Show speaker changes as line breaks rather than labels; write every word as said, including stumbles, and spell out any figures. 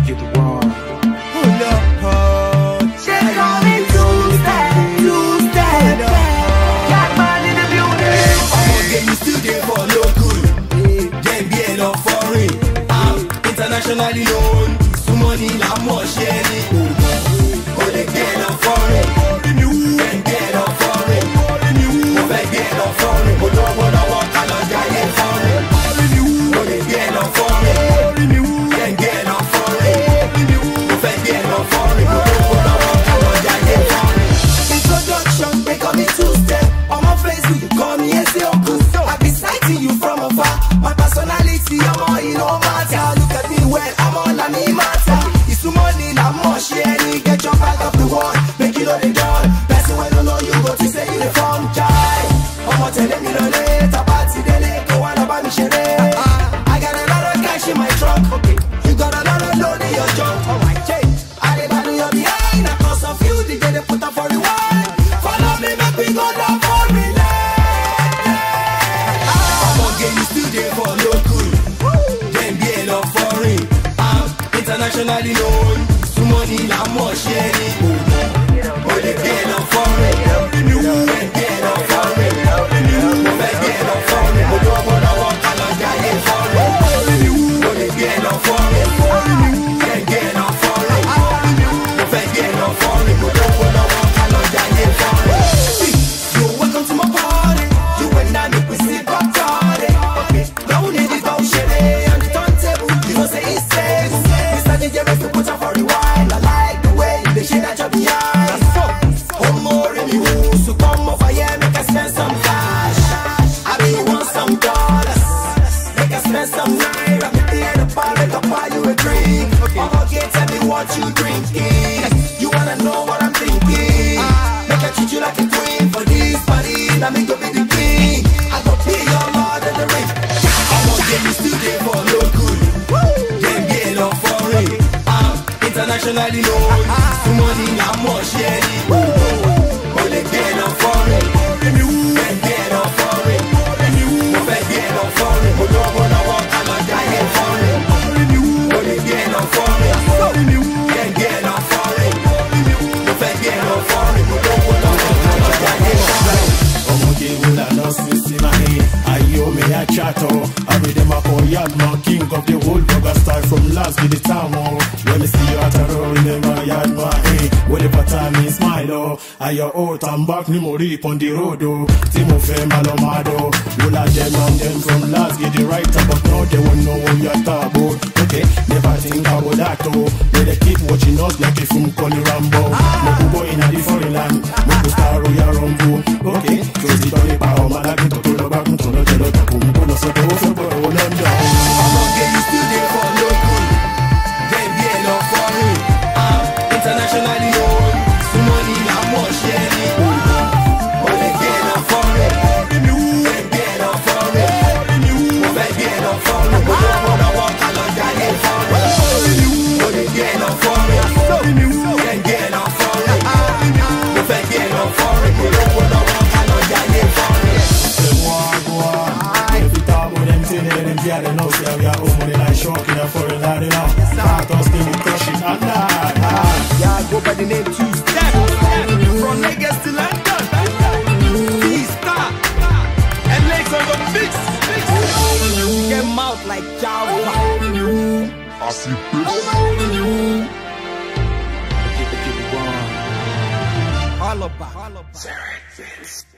get the wrong.
Pull up, uh,
They call me Tuesday, Tuesday. Got man in the building.
I'ma get you still there for local. Then be enough foreign. I'm internationally known. Some money, la more sharing. Oh, they get enough foreign. Then get enough foreign. Then get enough foreign. But don't wanna walk along, I ain't foreign. Oh, they get enough foreign. Then get enough foreign. Then get enough foreign. But don't wanna walk along, I ain't foreign. Introduction, they call me Tuesday. On my face, will you call me as your uncle? I be sighting you from afar. My personality, I'm all in no matter. Look at me well, I'm all on me matter. It's too money, I'm more sharing. Get your back up the wall, make it all the done. Person when don't know you, but you say you the form guy. I'm not telling me no later, party the lake, go on about me share. I got a lot of cash in my trunk. You got a lot of load in your junk. I live on your behind, I cause of you, they get it put up for the wine. Follow me, make we go down for me. Internationally known, some money, la more sharing. Oh, they get enough foreign. Then get enough foreign. Then get enough foreign. But don't wanna walk along, I ain't foreign. Oh, they get enough foreign. Then get enough foreign. Then get enough foreign. But don't wanna walk along, I ain't foreign. Yo, welcome to my party. You and I make we sit back party. Now we need it all shitty on the turntable. You know say it's safe. You make me put up for the wine. I like the way you shake that job behind. One more in you, so come over here, make us spend some cash. I mean, you want some dollars, make us spend some naira. Make the end of the make up buy you a drink. Okay, tell me what you drinking. You wanna know what I'm thinking? Make I treat you like a queen for this party. Now me go be the king. I go be your lord in the ring. I'ma get me still there for local. Then get off for it. Internationally known, some money, I'm more sharing. Oh, they get enough foreign. Then get enough foreign. Then get enough foreign. But don't wanna walk along, I ain't foreign. Oh, they get enough foreign. Then get enough foreign. Then get enough foreign. But don't wanna walk along, I ain't foreign.
Omo ke wula no sisi mahi. Ayo me a chato. I be them a call Yardman, king of the whole burger style from last to the town. When me see you at a roll, never Yardman, hey. Whatever time me smile, oh. I your out and back, ni mo reap on the road, oh. Timo fe malomado. Wula them and them from last get the right up, but now they won't know what you're talking about. Okay, never think about that, oh. They they keep watching us like if from Connie Rambo. No go in a the foreign land, no go star Royal Rumble. Okay, cause it only power, man, I can talk to the back, to the jello, to the jello, so to the jello, so them down.
I'ma get you still there for local. Then be enough foreign. I'm internationally known. Some money, I'm more sharing. But they get enough foreign. Then get enough foreign. Then get enough foreign. But don't wanna walk along, I ain't foreign. But they get enough foreign. Then get enough foreign. Then get enough foreign. But don't wanna walk along, I ain't foreign.
Them walk, walk. If you talk about them things, them yeah, they know say we are home money like shock in a foreign land, you know. Start us till we touch it and that.
Yeah, I go by the name Tuesday. From Lagos to London. P-Star. And legs on the mix. Get mouth like Java.
I see this.
All about.